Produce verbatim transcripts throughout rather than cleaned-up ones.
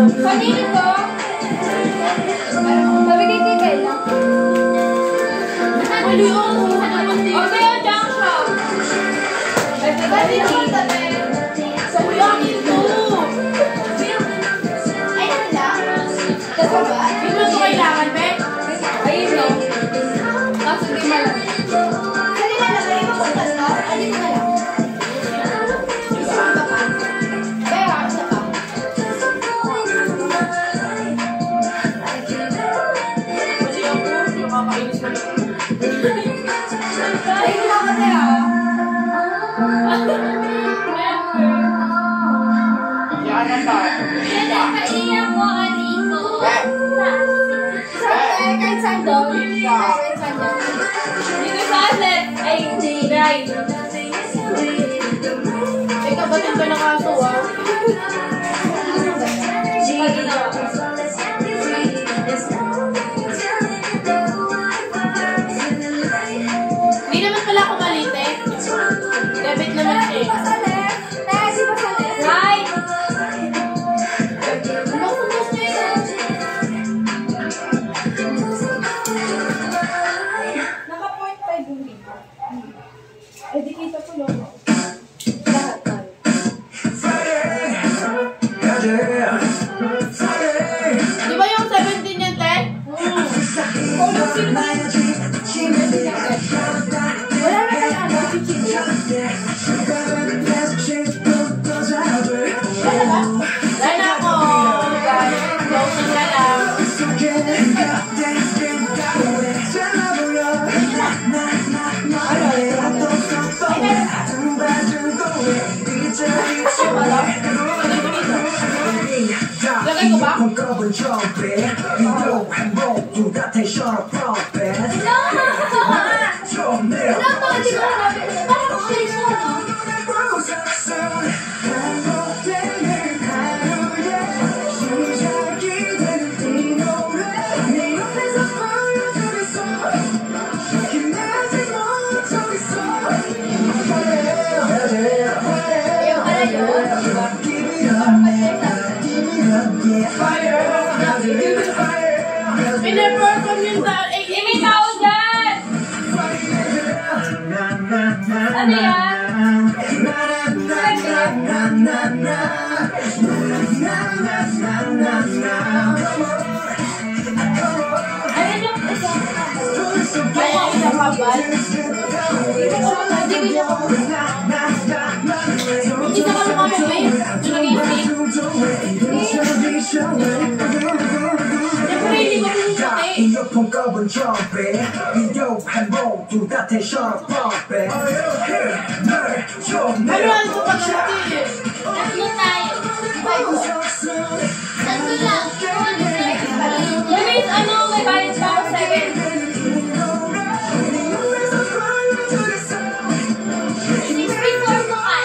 Kanino to? Sabi kay Kikay lang. Mali yun. Okay, o dyan siya. Ba't di naman tabi? Sa ulang ito. Ay, ano lang? Kasama? Yun lang ito kailangan, be? Ayun lang. Kaso di malang. Sali na lang, ay mapuntas ka? Adi mo na lang. Batin ka ng aso, ah. Hindi naman pala ako malite. Debit naman siya. Di pa sali? Dahil di pa sali? Right! Ano kung gusto nyo yun? Naka-point five yung dito. Eh, di kita ko lang. Di ba yung seventeen yan, te? Hmm. Oh, yung film. Wala na kayo ano, chichito. Wala ba? Wala na ako. Closing na lang. Lagay ko ba? Pinaperform yun sa... Eh, eh, may tao dyan! Ano yan? Ayun yung isa. Ayun yung isa kabal. Isa ka lumamang ba yun? Yung nag-iisip? Siyempre, hindi ko pinipati. Meron ko pag-amati eh. Tatlo tayo. Tatlo lang. Denise, ano? May bayad pa ako seven. sixty-four mo ka.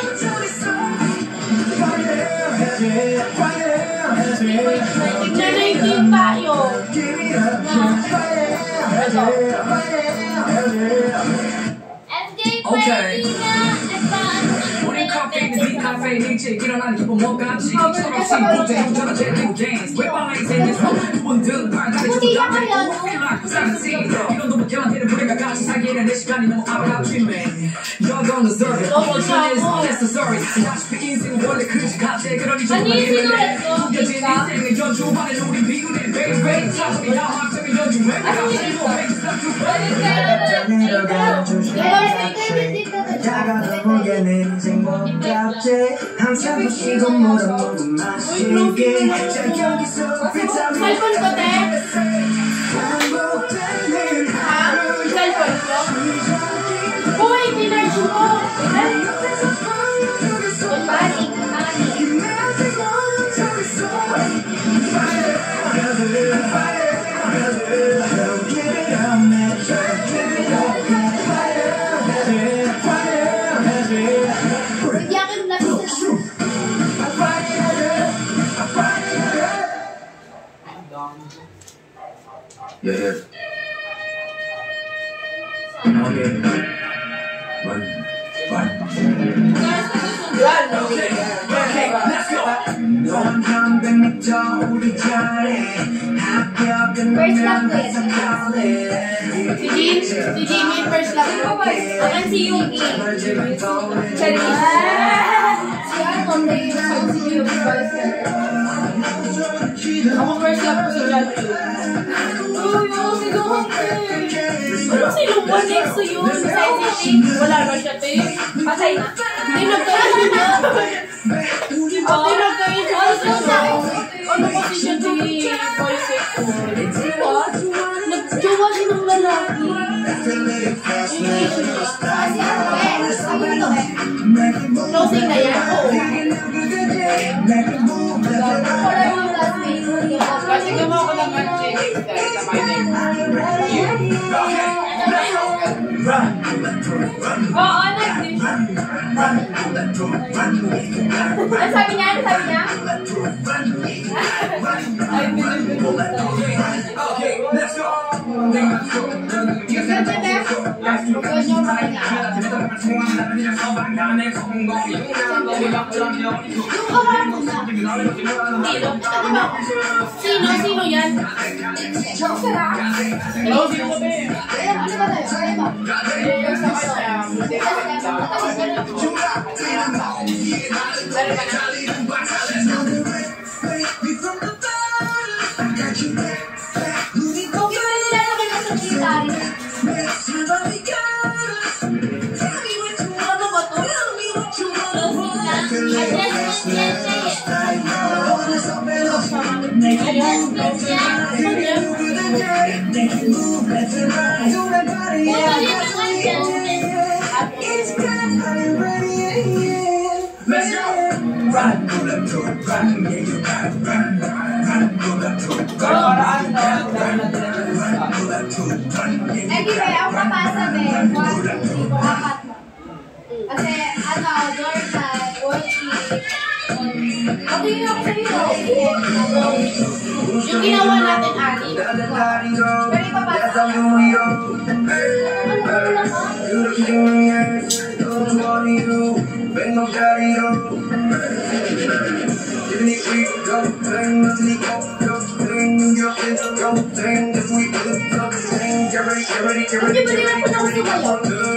Nag-nineteen tayo. Okay. 우리 카페는 네 카페 일찍 일어나는 기분 뭐같이 철없이 무대 저런 제대로 dance 왜 빨라이 생겼어 분들 발달이 좀 답답해 feel like 사랑지 이런 놈은 견디는 우리가 같이 살기에는 내 시간이 너무 아깝지 man You're gonna deserve it Emotion is unnecessary 다시 인생은 원래 그지 같아 그러니 좀 아니 신호랬어 숨겨진 인생의 연주만에 우리 비우는 baby 차분히 나만큼의 연주 왜 내가 싫어 다가도 무게는 인생 못 같지 항상 부시고 물어보고 마시게 자 여기서 비타민 셀폰 거대 아? 셀폰 거? 보이 디널 주고 Balik, balik. Yakin na sila. Yeah, yeah. Okay. One, one. Okay, let's go. First love ko yan. Si Jim, si Jimmy, first love ko. Akan si Yuki. Charis. Si ano, may song si Yuki boyfriend. Ako first love ko si John. Uy, oh, si Luhan Ano si Luwan next to yun? Sa I C T? Wala ba siya, te? Patay na. Hindi nagkain siya. Ate, nagkain siya. Ano kasi siya, te? Bisexual. Nagjowa siya ng lalaki. Kasi ano eh, ano to eh. Closing na yan? Oo. Wala yung classmate ko. Kasi gumawa ko naman check dahil sa my name. Oo, nag-dish. Ano sabi niya? Ano sabi niya? Ay, binibigyan. Ganda na. Huwag niyo makinig. Yung kawalan mo na. Sino? Sino? Sino yan? Yung sara. Closing mo, te. Ayan, ano ba tayo? Ano ba? Yung sa kanya, buti ka rin daw. Dari ka na. Kung yung may nilalagay na sa gitari. Ano ba to? Eh, di ba, ako papasa, be. One, two, three, four, apat mo. Kasi, ano, Jordan, worksheet. Pagtingin ako sa iyo. Yung ginawa natin, Ali. Pero ipapasa. Ano ba lang ako? Hindi ba din ako nang sumayaw?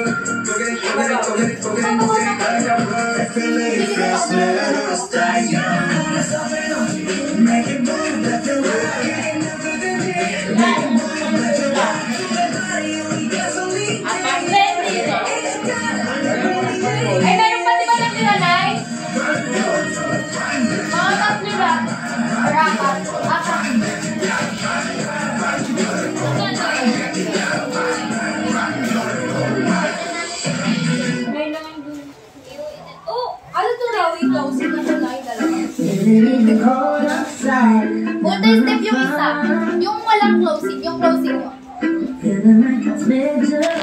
Ay, meron pa di ba lang tinanay? Mga tatlo ba? Or apat? Apat. Oh, ano to raw? I-closing na siya tayo dalawa. Multi-step yung isa. Yung walang closing. Yung closing nyo.